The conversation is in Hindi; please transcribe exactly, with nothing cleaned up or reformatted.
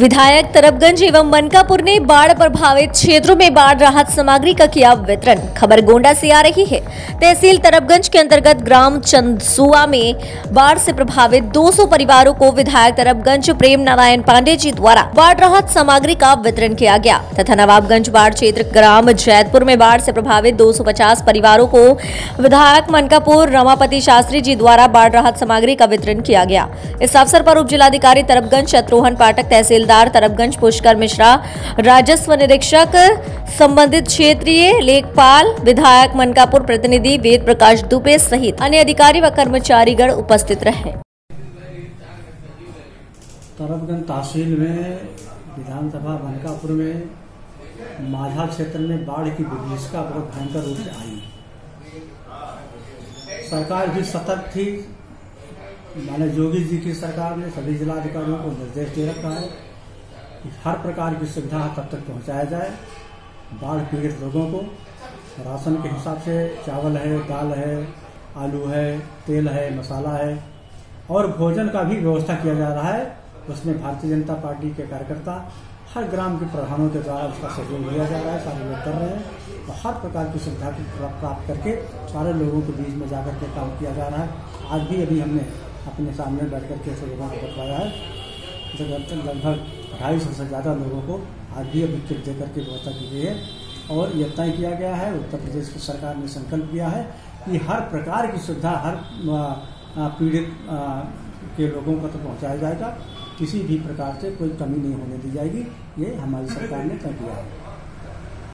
विधायक तरबगंज एवं मनकापुर ने बाढ़ प्रभावित क्षेत्रों में बाढ़ राहत सामग्री का किया वितरण। खबर गोंडा से आ रही है। तहसील तरबगंज के अंतर्गत ग्राम चंदसुआ में बाढ़ से प्रभावित दो सौ परिवारों को विधायक तरबगंज प्रेम नारायण पांडे जी द्वारा बाढ़ राहत सामग्री का वितरण किया गया तथा नवाबगंज बाढ़ क्षेत्र ग्राम जैतपुर में बाढ़ से प्रभावित दो सौ पचास परिवारों को विधायक मनकापुर रमापति शास्त्री जी द्वारा बाढ़ राहत सामग्री का वितरण किया गया। इस अवसर पर उप जिलाधिकारी तरबगंज शत्रुघ्न पाठक, तहसीलदार तरबगंज पुष्कर मिश्रा, राजस्व निरीक्षक, संबंधित क्षेत्रीय लेखपाल, विधायक मनकापुर प्रतिनिधि वेद प्रकाश दुबे सहित अन्य अधिकारी व कर्मचारीगण उपस्थित रहे। तरबगंज तहसील में विधानसभा मनकापुर में माझा क्षेत्र में बाढ़ की विभीषिका बहुत भयंकर रूप से आई। सरकार भी सतर्क थी। माननीय योगी जी की सरकार ने सभी जिलाधिकारियों को निर्देश दे रखा है कि हर प्रकार की सुविधा तब तक पहुंचाया जाए। बाढ़ पीड़ित लोगों को राशन के हिसाब से चावल है, दाल है, आलू है, तेल है, मसाला है और भोजन का भी व्यवस्था किया जा रहा है। उसमें भारतीय जनता पार्टी के कार्यकर्ता हर ग्राम के प्रधानों के द्वारा उसका सहयोग लिया जा रहा है। सारे लोग कर रहे हैं और हर प्रकार की सुविधा प्राप्त करके सारे लोगों के बीच में जाकर के काम किया जा रहा है। आज भी अभी हमने अपने सामने बैठ करके ऐसे लोगों को बतलाया है। लगभग ढाई सौ से ज़्यादा लोगों को आज भी अभी किट दे करके व्यवस्था की गई है और यह तय किया गया है, उत्तर प्रदेश की सरकार ने संकल्प किया है कि हर प्रकार की सुविधा हर पीड़ित के लोगों को तो पहुँचाया जाएगा। किसी भी प्रकार से कोई कमी नहीं होने दी जाएगी। ये हमारी सरकार ने तय किया है।